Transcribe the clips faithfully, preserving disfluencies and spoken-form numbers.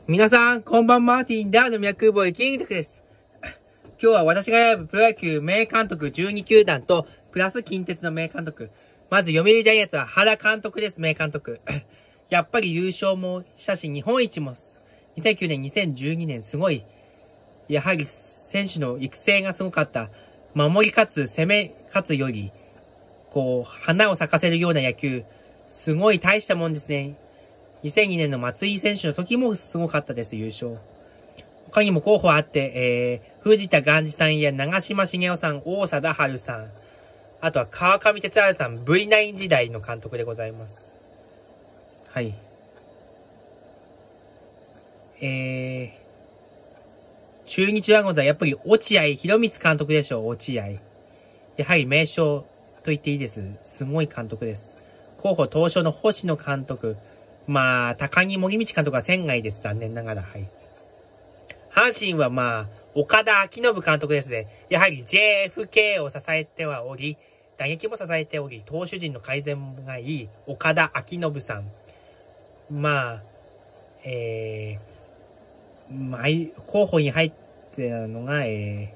皆さん、こんばんマーティン、ダーの脈ボイキングです。今日は私が選ぶプロ野球名監督じゅうに球団と、プラス近鉄の名監督。まず、読売ジャイアンツは原監督です、名監督。やっぱり優勝もしたし、日本一も、にせんきゅうねん、にせんじゅうにねん、すごい、やはり選手の育成がすごかった。守り勝つ、攻め勝つより、こう、花を咲かせるような野球、すごい大したもんですね。にせんにねんの松井選手の時もすごかったです、優勝。他にも候補あって、えー、藤田元次さんや長嶋茂雄さん、大貞治さん、あとは川上哲治さん、ブイナイン 時代の監督でございます。はい。えー、中日ドラゴンズはやっぱり落合博満監督でしょう、落合。やはり名将と言っていいです。すごい監督です。候補東証の星野監督。まあ、高木森道監督は仙外です。残念ながら。はい。阪神はまあ、岡田彰信監督ですね。やはり ジェイエフケー を支えてはおり、打撃も支えており、投手陣の改善がいい岡田彰信さん。まあ、えー、まあ、候補に入ってたのが、え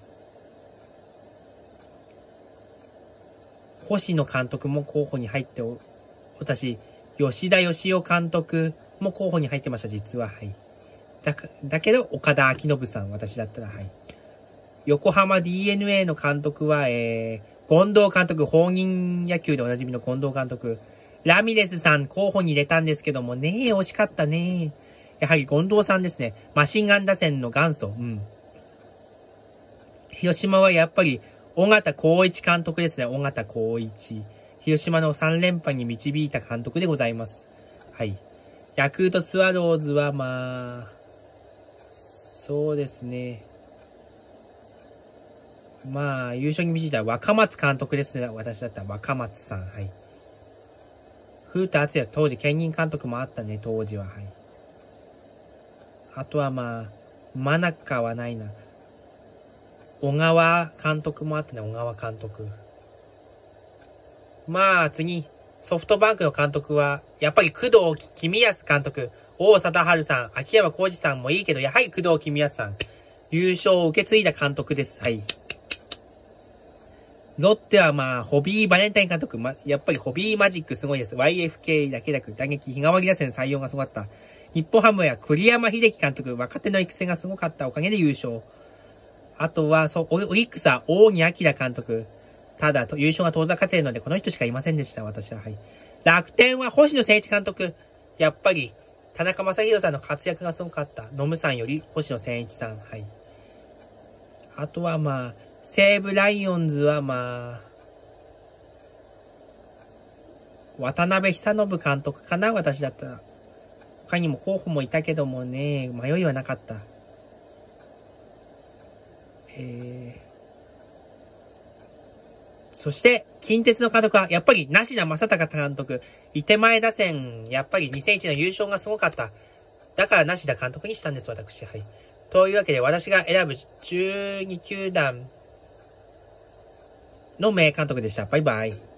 ー、星野監督も候補に入ってお、私、吉田義雄監督も候補に入ってました、実は。はい。だか、だけど、岡田彰信さん、私だったら、はい。横浜 ディーエヌエー の監督は、えー、権藤監督、放任野球でおなじみの権藤監督。ラミレスさん、候補に入れたんですけどもね、惜しかったね。やはり権藤さんですね。マシンガン打線の元祖。うん。広島はやっぱり、尾形光一監督ですね、尾形光一。広島のさん連覇に導いた監督でございます。はい。ヤクルトスワローズはまあ、そうですね。まあ、優勝に導いた若松監督ですね。私だったら若松さん。はい。古田敦也、当時兼任監督もあったね、当時は。はい。あとはまあ、真中はないな。小川監督もあったね、小川監督。まあ、次、ソフトバンクの監督は、やっぱり工藤公康監督、王貞治さん、秋山浩二さんもいいけど、やはり工藤公康さん、優勝を受け継いだ監督です。はい。ロッテはまあ、ホビーバレンタイン監督、ま、やっぱりホビーマジックすごいです。ワイエフケー だけだく、打撃、日替わり打線採用がすごかった。日本ハムや栗山英樹監督、若手の育成がすごかったおかげで優勝。あとは、そう、オリックスは大木明監督。ただ、優勝が遠ざかっているので、この人しかいませんでした、私は。はい。楽天は星野誠一監督。やっぱり、田中将大さんの活躍がすごかった。ノムさんより星野誠一さん。はい。あとはまあ、西武ライオンズはまあ、渡辺久信監督かな、私だったら。他にも候補もいたけどもね、迷いはなかった。えー、そして、近鉄の監督は、やっぱり、梨田正孝監督。伊手前打線、やっぱりにせんいちの優勝がすごかった。だから梨田監督にしたんです、私。はい。というわけで、私が選ぶじゅうに球団の名監督でした。バイバイ。